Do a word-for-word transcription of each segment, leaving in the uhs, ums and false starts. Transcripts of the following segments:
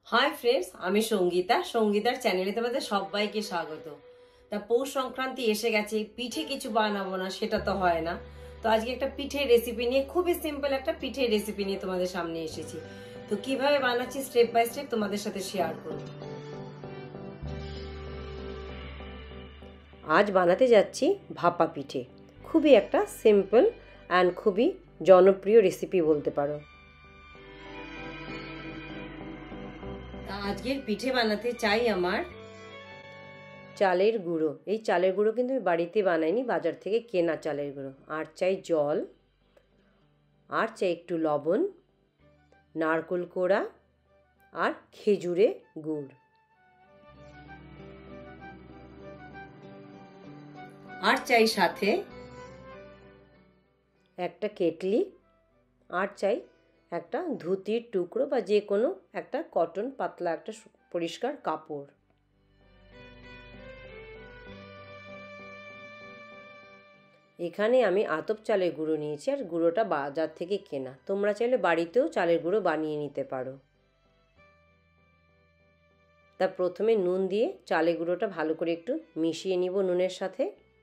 Hi friends, আমি সঙ্গীতা। সঙ্গীতার চ্যানেলে তোমাদের সবাইকে স্বাগত। তা পৌষ সংক্রান্তি এসে গেছে, পিঠে কিছু বানাবো না সেটা তো হয় না। তো আজকে একটা পিঠের রেসিপি নিয়ে, খুবই সিম্পল একটা পিঠের রেসিপি নিয়ে তোমাদের সামনে এসেছি। তো কিভাবে বানাচ্ছি স্টেপ বাই স্টেপ তোমাদের সাথে শেয়ার করব। আজ বানাতে যাচ্ছি ভাপা পিঠে। খুবই একটা সিম্পল অ্যান্ড খুবই জনপ্রিয় রেসিপি বলতে পারো। আজকের পিঠে বানাতে চাই আমার চালের গুঁড়ো। এই চালের গুঁড়ো কিন্তু আমি বাড়িতে বানাইনি, বাজার থেকে কেনা চালের গুঁড়ো। আর চাই জল, আর চাই একটু লবণ, নারকেল কোড়া আর খেজুরে গুড়। আর চাই সাথে একটা কেটলি, আর চাই একটা ধুতির টুকরো বা যে কোনো একটা কটন পাতলা একটা পরিষ্কার কাপড়। এখানে আমি আতপ চালের গুঁড়ো নিয়েছি, আর গুঁড়োটা বাজার থেকে কেনা। তোমরা চাইলে বাড়িতেও চালের গুঁড়ো বানিয়ে নিতে পারো। তা প্রথমে নুন দিয়ে চালের গুঁড়োটা ভালো করে একটু মিশিয়ে নিব নুনের সাথে।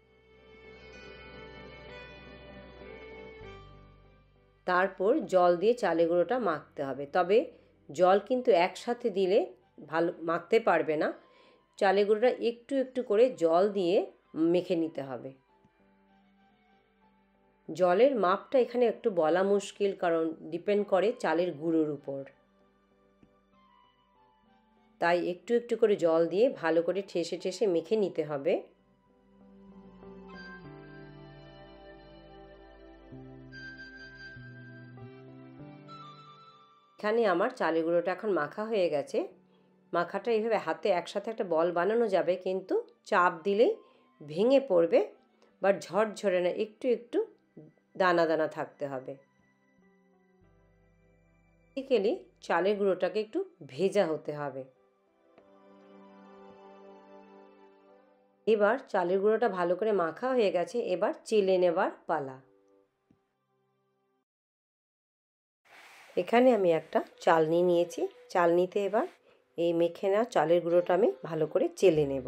তারপর জল দিয়ে চালের গুঁড়োটা মাখতে হবে। তবে জল কিন্তু একসাথে দিলে ভালো মাখতে পারবে না। চালের গুঁড়োটা একটু একটু করে জল দিয়ে মেখে নিতে হবে। জলের মাপটা এখানে একটু বলা মুশকিল, কারণ ডিপেন্ড করে চালের গুঁড়োর উপর। তাই একটু একটু করে জল দিয়ে ভালো করে ঠেসে ঠেসে মেখে নিতে হবে। এখানে আমার চালের গুঁড়োটা এখন মাখা হয়ে গেছে। মাখাটা এইভাবে হাতে একসাথে একটা বল বানানো যাবে, কিন্তু চাপ দিলেই ভেঙে পড়বে বা ঝরঝরে না, একটু একটু দানা দানা থাকতে হবে। বেসিক্যালি চালের গুঁড়োটাকে একটু ভেজা হতে হবে। এবার চালের গুঁড়োটা ভালো করে মাখা হয়ে গেছে, এবার চেলে নেবার পালা। এখানে আমি একটা চালনি নিয়েছি। চালনিতে এবার এই মেখে নেওয়া চালের গুঁড়োটা আমি ভালো করে চেলে নেব।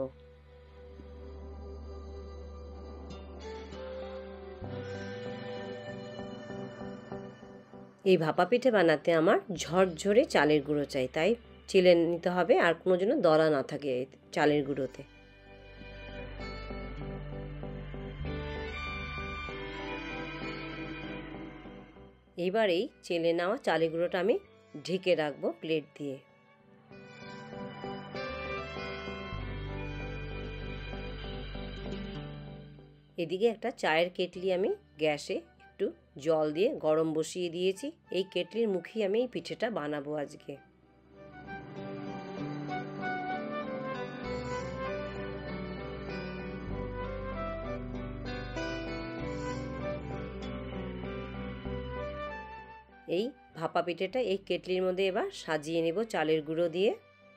এই ভাপা পিঠে বানাতে আমার ঝরঝরে চালের গুঁড়ো চাই, তাই চেলে নিতে হবে, আর কোনো যেন দলা না থাকে চালের গুঁড়োতে। এবার এই চেলে নেওয়া চালের গুঁড়োটা আমি ঢেকে রাখবো প্লেট দিয়ে। এদিকে একটা চায়ের কেটলি আমি গ্যাসে একটু জল দিয়ে গরম বসিয়ে দিয়েছি। এই কেটলির মুখেই আমি এই পিঠেটা বানাবো আজকে। এই ভাপা পিঠেটা এই কেটলির মধ্যে এবার সাজিয়ে নেব চালের গুঁড়ো দিয়ে।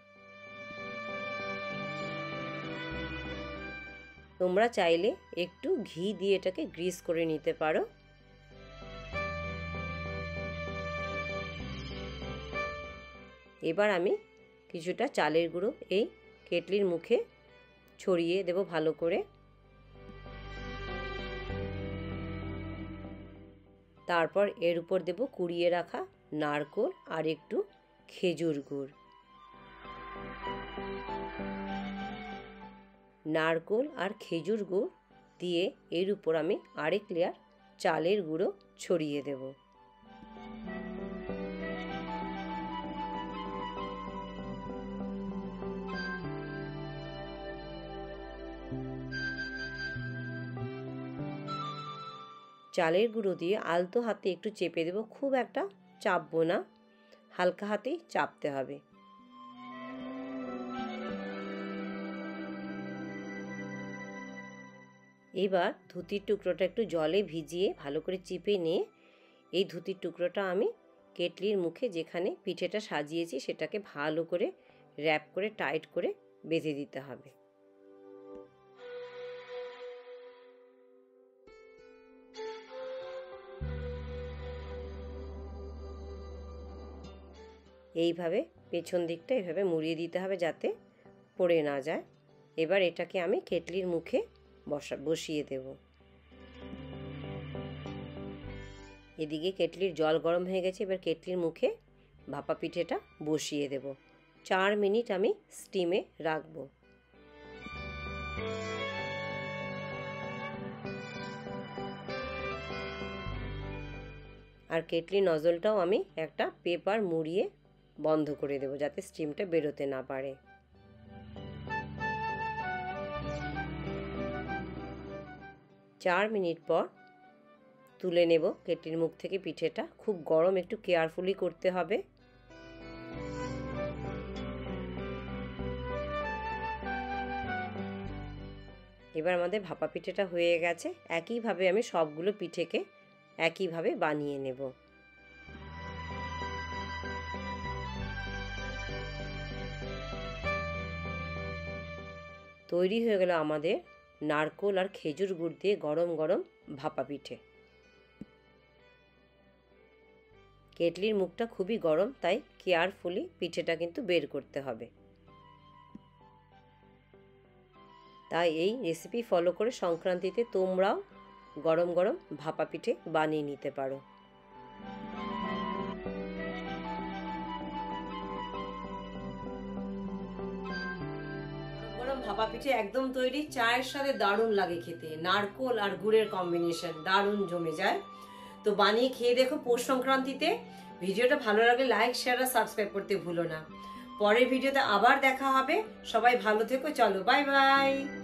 তোমরা চাইলে একটু ঘি দিয়ে এটাকে গ্রিস করে নিতে পারো। এবার আমি কিছুটা চালের গুঁড়ো এই কেটলির মুখে ছড়িয়ে দেব ভালো করে। তারপর এর উপর দেব কুড়িয়ে রাখা নারকেল আর একটু খেজুর গুড়। নারকেল আর খেজুর গুড় দিয়ে এর উপর আমি আরেক লেয়ার চালের গুঁড়ো ছড়িয়ে দেব। চালের গুঁড়ো দিয়ে আলতো হাতে একটু চেপে দেব, খুব একটা চাপবো না, হালকা হাতেই চাপতে হবে। এবার ধুতির টুকরোটা একটু জলে ভিজিয়ে ভালো করে চিপে নিয়ে এই ধুতির টুকরোটা আমি কেটলির মুখে যেখানে পিঠেটা সাজিয়েছি সেটাকে ভালো করে র্যাপ করে টাইট করে বেঁধে দিতে হবে। এইভাবে পেছন দিকটা এভাবে মুড়িয়ে দিতে হবে যাতে পড়ে না যায়। এবার এটাকে আমি কেটলির মুখে বসা বসিয়ে দেব। এদিকে কেটলির জল গরম হয়ে গেছে, এবার কেটলির মুখে ভাপা পিঠেটা বসিয়ে দেব। চার মিনিট আমি স্টিমে রাখবো। আর কেটলি নজলটাও আমি একটা পেপার মুড়িয়ে বন্ধ করে দেব যাতে স্টিমটা বেরোতে না পারে। চার মিনিট পর তুলে নেব কেটলির মুখ থেকে পিঠেটা। খুব গরম, একটু কেয়ারফুলি করতে হবে। এবার আমাদের ভাপা পিঠেটা হয়ে গেছে। একইভাবে আমি সবগুলো পিঠেকে একইভাবে বানিয়ে নেব। তৈরি হয়ে গেল আমাদের নারকোল আর খেজুর গুড় দিয়ে গরম গরম ভাপা পিঠে। কেটলির মুখটা খুবই গরম, তাই কেয়ারফুলি পিঠেটা কিন্তু বের করতে হবে। তাই এই রেসিপি ফলো করে সংক্রান্তিতে তোমরাও গরম গরম ভাপা পিঠে বানিয়ে নিতে পারো। গরম ভাপা পিঠে একদম তৈরি। চায়ের সাথে দারুণ লাগে খেতে, নারকোল আর গুড়ের কম্বিনেশন দারুণ জমে যায়। তো বানিয়ে খেয়ে দেখো পৌষ সংক্রান্তিতে। ভিডিওটা ভালো লাগলে লাইক, শেয়ার আর সাবস্ক্রাইব করতে ভুলো না। পরের ভিডিওতে আবার দেখা হবে। সবাই ভালো থেকো, চলো বাই বাই।